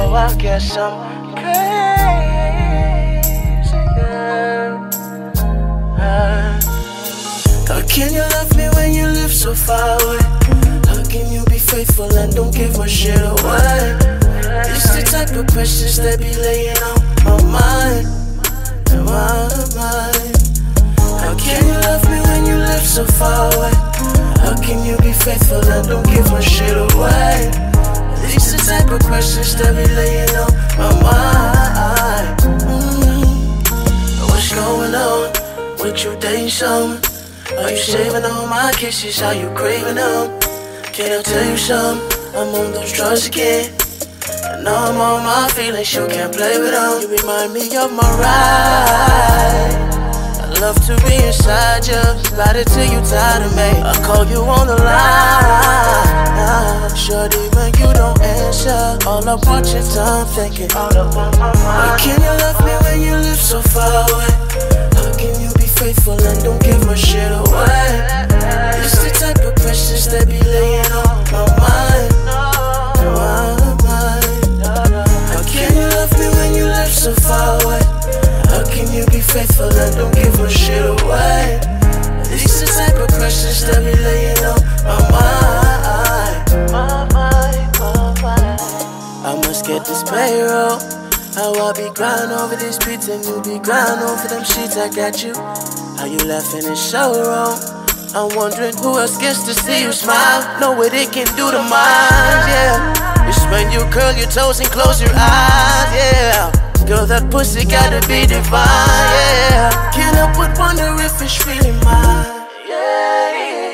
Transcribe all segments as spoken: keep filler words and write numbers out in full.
Oh, I guess I'm crazy, girl. uh, How can you love me when you live so far away? How can you be faithful and don't give a shit away? It's the type of questions that be laying on my mind, my mind. How can you love me when you live so far away? How can you be faithful and don't give a shit away? These the type of questions that be laying on my mind. mm. What's going on with you dating someone? Are you saving all my kisses? How you craving them? Can I tell you something? I'm on those drugs again, and now I'm on my feelings, you can't play with them. You remind me of my ride. Love to be inside you, ride it till you tired of me. I call you on the line, shorty, when you don't answer. All I want your time thinking, all up on my mind. How can you love me when you live so far away? How can you be faithful and don't give a shit away? It's the type of questions that be laying on my mind, my mind. How can you love me when you live so far away? How can you be faithful and don't give a shit away? These the type of questions that be laying on my mind, my mind, my mind. I must get this payroll. How I be grinding over this pizza and you be grinding over them sheets. I got you. How you laughing is so wrong. I'm wondering who else gets to see you smile. Know what it can do to mine, yeah. It's when you curl your toes and close your eyes, yeah. Girl, that pussy gotta be divine, yeah. Can't help but wonder if it's really mine, yeah.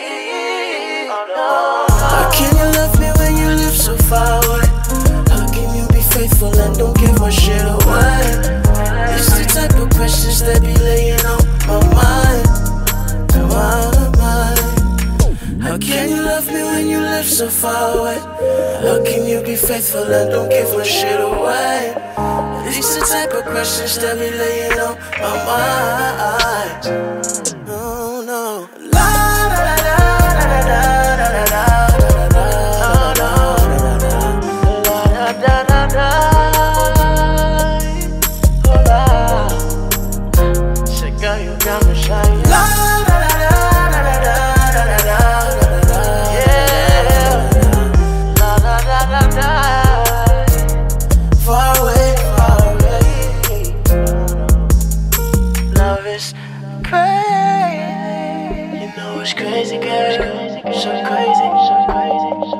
How can you love me when you live so far away? How can you be faithful and don't give a shit away? It's the type of questions that be laying on my mind, my mind. How can you love me when you live so far away? How can you be faithful and don't give a shit away? These the type of questions that be laying on my mind. Oh no. La da da da da da da da da da da da da. Oh la. Say girl, you got me shining. La da da da da da da da da. Yeah. La da da da da. Far away. Crazy, you know it's crazy, girl. So crazy, so crazy.